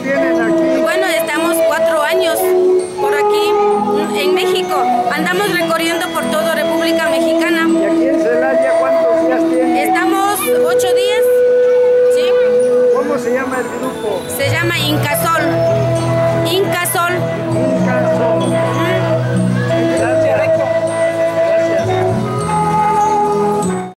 tienen aquí? Bueno, estamos 4 años por aquí en México. Andamos recorriendo